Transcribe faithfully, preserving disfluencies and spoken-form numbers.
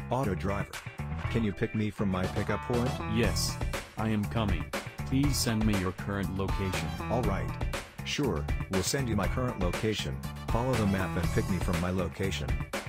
Auto driver. Can you pick me from my pickup point? Yes. I am coming. Please send me your current location. Alright. Sure, we'll send you my current location. Follow the map and pick me from my location.